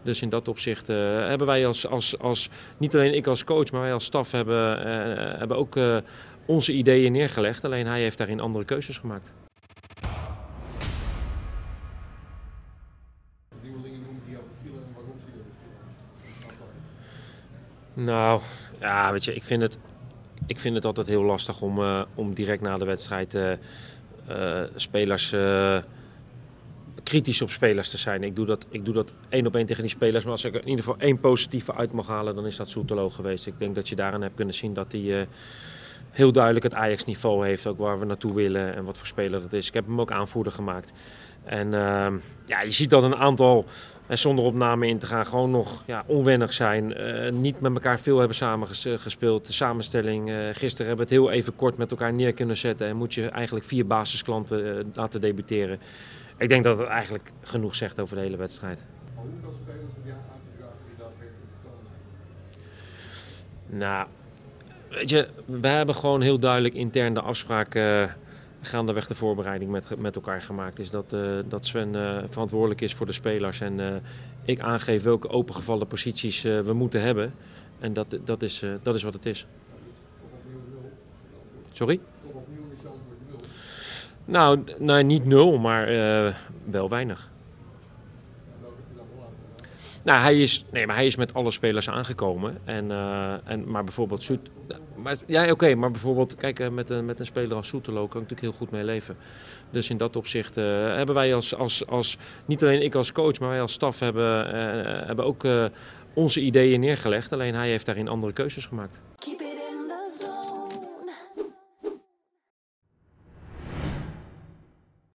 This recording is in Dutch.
Dus in dat opzicht hebben wij niet alleen ik als coach, maar wij als staf hebben ook onze ideeën neergelegd. Alleen hij heeft daarin andere keuzes gemaakt. Nieuwe dingen noemen die jou bevielen en waarom zie je dat? Nou, ja, weet je, ik vind het altijd heel lastig om direct na de wedstrijd spelers kritisch op spelers te zijn. Ik doe dat 1-op-1 tegen die spelers, maar als ik er in ieder geval één positieve uit mag halen, dan is dat Soetelo geweest. Ik denk dat je daarin hebt kunnen zien dat hij heel duidelijk het Ajax-niveau heeft, ook waar we naartoe willen en wat voor speler dat is. Ik heb hem ook aanvoerder gemaakt. En ja, je ziet dat een aantal, zonder op namen in te gaan, gewoon nog onwennig zijn. Niet met elkaar veel hebben samengespeeld. De samenstelling, gisteren hebben we het heel even kort met elkaar neer kunnen zetten. En moet je eigenlijk 4 basisklanten laten debuteren. Ik denk dat het eigenlijk genoeg zegt over de hele wedstrijd. Maar hoeveel spelers heb jij aangedragen die daadwerkelijk gekomen zijn? Nou, weet je, we hebben gewoon heel duidelijk intern de afspraak gaandeweg de voorbereiding met elkaar gemaakt. Dus dat Sven verantwoordelijk is voor de spelers en ik aangeef welke opengevallen posities we moeten hebben. En dat is wat het is. Toch opnieuw 0. Sorry? Toch opnieuw is je antwoord 0. Nou, niet 0, maar wel weinig. En welke heb je dan wel aangedaan? Nou, hij is met alle spelers aangekomen. Maar bijvoorbeeld maar bijvoorbeeld, kijk, met een speler als Soetelo kan ik natuurlijk heel goed mee leven. Dus in dat opzicht hebben wij niet alleen ik als coach, maar wij als staf hebben ook onze ideeën neergelegd. Alleen hij heeft daarin andere keuzes gemaakt.